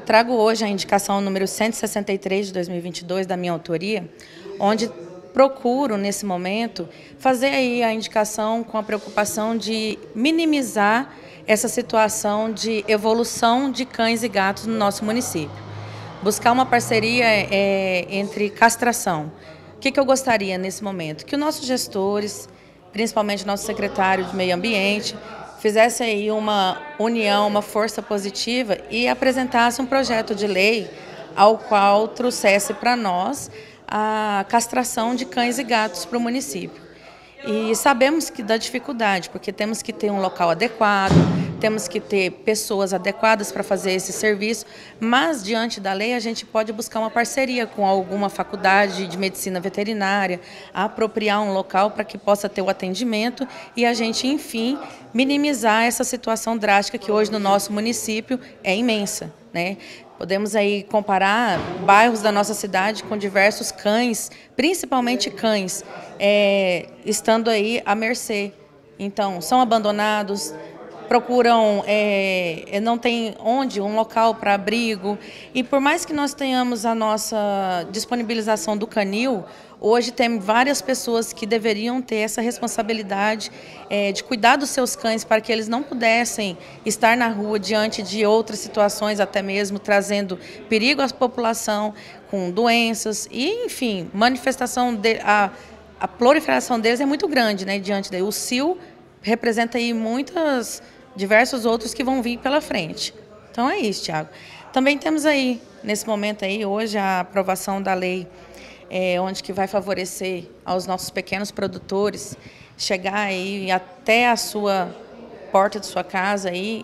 trago hoje a indicação número 163 de 2022, da minha autoria, onde procuro, nesse momento, fazer aí a indicação com a preocupação de minimizar essa situação de evolução de cães e gatos no nosso município. Buscar uma parceria entre castração. O que eu gostaria nesse momento? Que os nossos gestores, principalmente nosso secretário de Meio Ambiente, fizesse aí uma união, uma força positiva e apresentasse um projeto de lei ao qual trouxesse para nós a castração de cães e gatos para o município. E sabemos que dá dificuldade, porque temos que ter um local adequado, temos que ter pessoas adequadas para fazer esse serviço, mas diante da lei a gente pode buscar uma parceria com alguma faculdade de medicina veterinária, apropriar um local para que possa ter o atendimento e a gente, enfim, minimizar essa situação drástica que hoje no nosso município é imensa, né? Podemos aí comparar bairros da nossa cidade com diversos cães, principalmente cães, estando aí à mercê. Então, são abandonados, procuram, não tem um local para abrigo. E por mais que nós tenhamos a nossa disponibilização do canil, hoje tem várias pessoas que deveriam ter essa responsabilidade de cuidar dos seus cães para que eles não pudessem estar na rua diante de outras situações, até mesmo trazendo perigo à população, com doenças e, enfim, a proliferação deles é muito grande, né, diante daí. O cio representa aí diversos outros que vão vir pela frente. Então é isso, Thiago. Também temos aí, nesse momento aí, hoje, a aprovação da lei, onde que vai favorecer aos nossos pequenos produtores chegar aí até a sua porta de sua casa aí,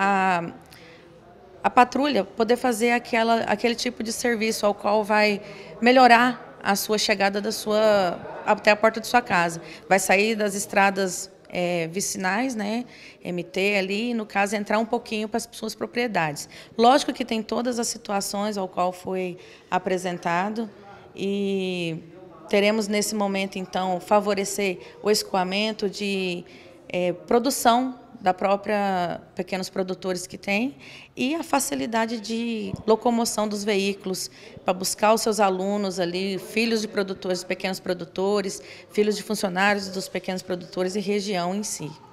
a patrulha poder fazer aquele tipo de serviço ao qual vai melhorar a sua chegada até a porta de sua casa. Vai sair das estradas vicinais, né, MT ali, no caso, entrar um pouquinho para as suas propriedades. Lógico que tem todas as situações ao qual foi apresentado e teremos nesse momento, então, favorecer o escoamento de produção da própria pequenos produtores que tem e a facilidade de locomoção dos veículos para buscar os seus alunos ali, filhos de produtores, pequenos produtores, filhos de funcionários dos pequenos produtores e região em si.